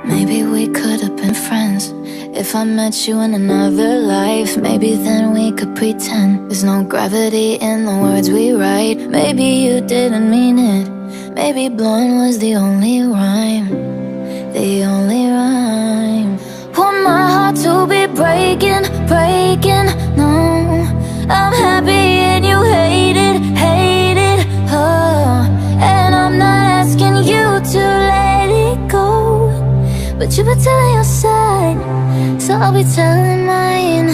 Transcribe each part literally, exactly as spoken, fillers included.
Maybe we could have been friends. If I met you in another life, maybe then we could pretend there's no gravity in the words we write. Maybe you didn't mean it. Maybe blowing was the only rhyme, the only rhyme. Want my heart to be breaking, breaking, no. I'm happy and you hate it, hate it, oh. And I'm not asking you to let it go, but you've been telling your side, so I'll be telling mine.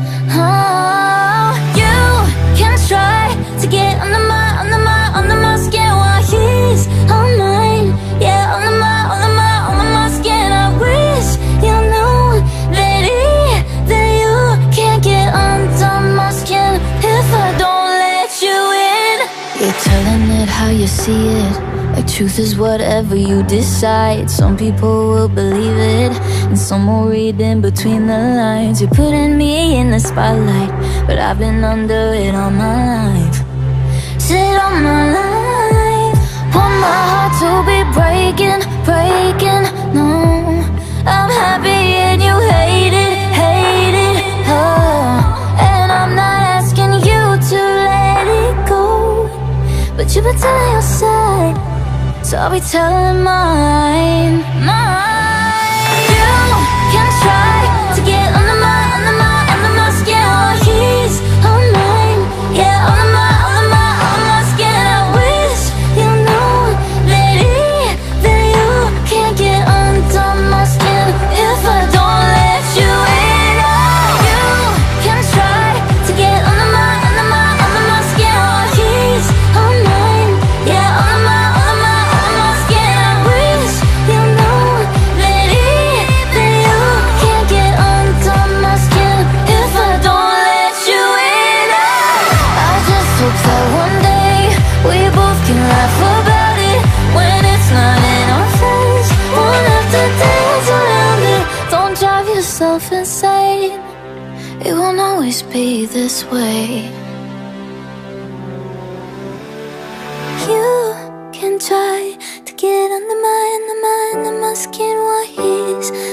Oh, you can try to get under my, under my, under my skin while he's on mine. Yeah, under my, under my, under my skin. I wish you knew that he, that you can't get under my skin if I don't let you in. You're telling it how you see it, like truth is whatever you decide. Some people will believe it, and some will read in between the lines. You're putting me in the spotlight, but I've been under it all my life. Sit all my life. Want my heart to be breaking, breaking, no. I'm happy and you hate it, hate it, oh. And I'm not asking you to let it go, but you've been telling your side, so I'll be telling mine, mine. You can try to get under my, under my, under my skin while he's on mine. Yeah, under my, under my, under my skin. I wish you knew that he, that you can't get under my skin if I don't let you in. Oh, you can try to get under my, under my, under my skin while he's on mine. Yeah, under my, under my, under my skin. I wish you knew that he, that you can't get under my skin if I don't let you in. Oh, I just hope that one day we both can laugh about it when it's not in our face. Won't have to dance around it. Don't drive yourself insane. It won't always be this way. You can try to get under my, under my, under my skin while he's